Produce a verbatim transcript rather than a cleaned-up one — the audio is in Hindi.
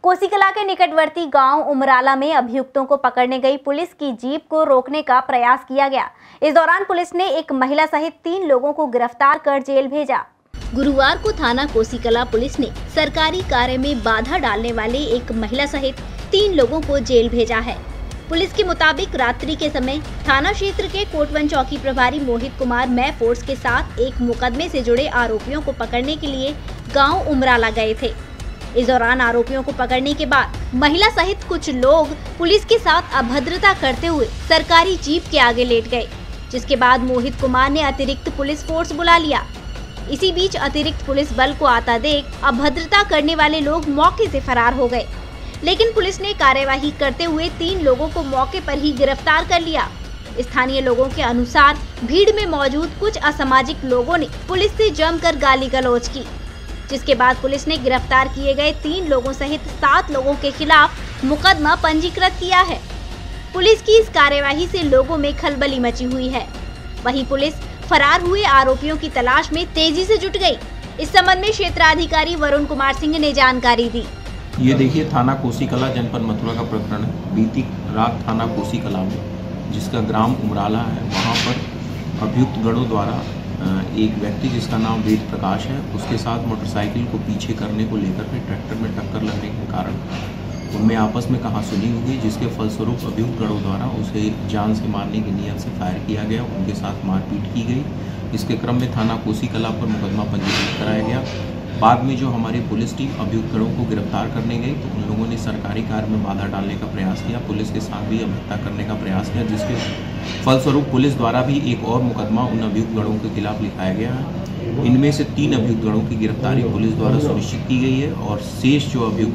कोसीकला के निकटवर्ती गांव उमराला में अभियुक्तों को पकड़ने गई पुलिस की जीप को रोकने का प्रयास किया गया। इस दौरान पुलिस ने एक महिला सहित तीन लोगों को गिरफ्तार कर जेल भेजा। गुरुवार को थाना कोसीकला पुलिस ने सरकारी कार्य में बाधा डालने वाले एक महिला सहित तीन लोगों को जेल भेजा है। पुलिस के मुताबिक रात्रि के समय थाना क्षेत्र के कोटवन चौकी प्रभारी मोहित कुमार मै फोर्स के साथ एक मुकदमे से जुड़े आरोपियों को पकड़ने के लिए गांव उमराला गए थे। इस दौरान आरोपियों को पकड़ने के बाद महिला सहित कुछ लोग पुलिस के साथ अभद्रता करते हुए सरकारी जीप के आगे लेट गए, जिसके बाद मोहित कुमार ने अतिरिक्त पुलिस फोर्स बुला लिया। इसी बीच अतिरिक्त पुलिस बल को आता देख अभद्रता करने वाले लोग मौके से फरार हो गए, लेकिन पुलिस ने कार्यवाही करते हुए तीन लोगों को मौके पर ही गिरफ्तार कर लिया। स्थानीय लोगों के अनुसार भीड़ में मौजूद कुछ असामाजिक लोगों ने पुलिस से जमकर गाली गलौज की, जिसके बाद पुलिस ने गिरफ्तार किए गए तीन लोगों सहित सात लोगों के खिलाफ मुकदमा पंजीकृत किया है। पुलिस की इस कार्यवाही से लोगों में खलबली मची हुई है। वहीं पुलिस फरार हुए आरोपियों की तलाश में तेजी से जुट गई। इस संबंध में क्षेत्राधिकारी वरुण कुमार सिंह ने जानकारी दी। ये देखिए, थाना कोसीकला जनपद मथुरा का प्रकरण है। बीती रात थाना कोसीकला में, जिसका ग्राम उमराला है, वहाँ पर अभियुक्त गणों द्वारा एक व्यक्ति जिसका नाम वेद प्रकाश है, उसके साथ मोटरसाइकिल को पीछे करने को लेकर के ट्रैक्टर में टक्कर लगने के कारण उनमें आपस में कहासुनी हो गई, जिसके फलस्वरूप अभियुक्त गणों द्वारा उसे जान से मारने की नीयत से फायर किया गया। उनके साथ मारपीट की गई। इसके क्रम में थाना कोसीकला पर मुकदमा पंजीकृत कराया गया। बाद में जो हमारी पुलिस टीम अभियुक्त गणों को गिरफ्तार करने गई तो उन लोगों ने सरकारी कार्य में बाधा डालने का प्रयास किया, पुलिस के साथ भी अभद्रता करने का प्रयास किया, जिसके फलस्वरूप पुलिस द्वारा भी एक और मुकदमा उन अभियुक्त गणों के खिलाफ लिखाया गया है। इनमें से तीन अभियुक्त गणों की गिरफ्तारी पुलिस द्वारा सुनिश्चित की गई है और शेष जो अभियुक्त